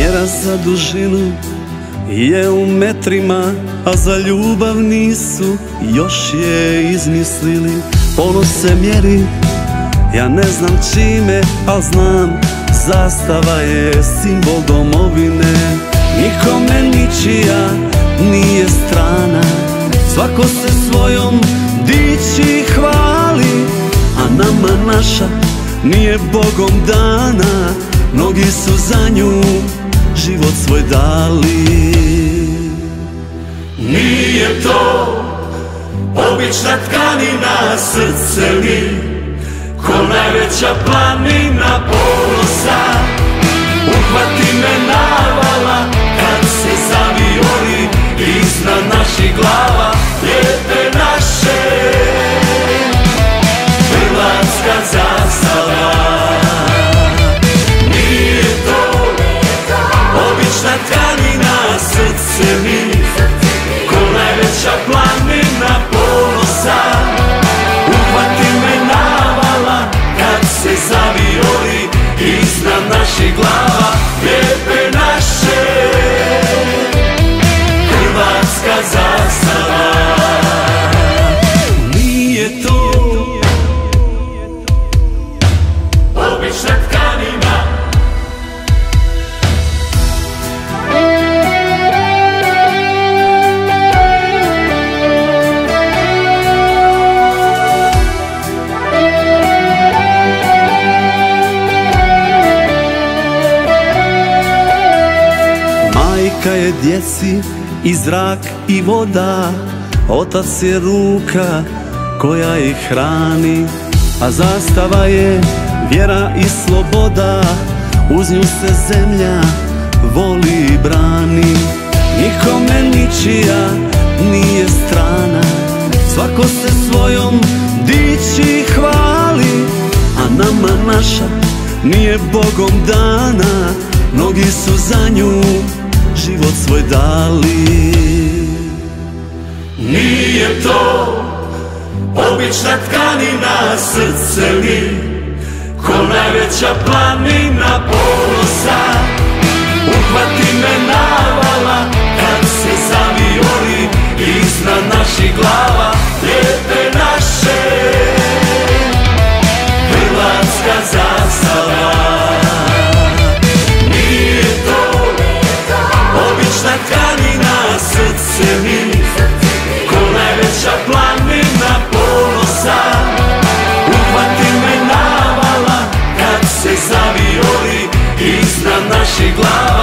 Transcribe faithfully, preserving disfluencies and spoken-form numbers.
Mjera za dužinu je u metrima, a za ljubav nisu još je izmislili. Ponos se mjeri, ja ne znam čime, al znam, zastava je simbol domovine. Nikome ničija nije strana, svako se svojom diči i hvali, a nama naša nije Bogom dana, mnogi su za nju život svoj dali. Nije to obična tkanina, srce mi ko najveća planina ponosa. Uhvati me navala kad se zavijori iznad naših glava, lijepe naše, hrvatska zastava. Nije to obična tkanina, srce mi ko najveća planina ponosa. Uhvati me navala kad se zavijori iznad naših glava, lijepe naše, hrvatska zastava. Nije to obična tkanina, majka je djeci i zrak i voda, otac je ruka koja ih hrani, a zastava je vjera i sloboda, uz nju se zemlja voli i brani. Nikome ničija nije strana, svako se svojom diči i hvali, a nama naša nije Bogom dana, mnogi su za nju život svoj dali. nije to obična tkanina, srce mi ko najveća planina ponosa. Uhvati me navala kad se zavijori iznad naših glava, lijepe naše, hrvatska zastava. Nije to obična tkanina, srce mi ko najveća planina ponosa. Uhvati me navala kad se zavijori iznad naših glava,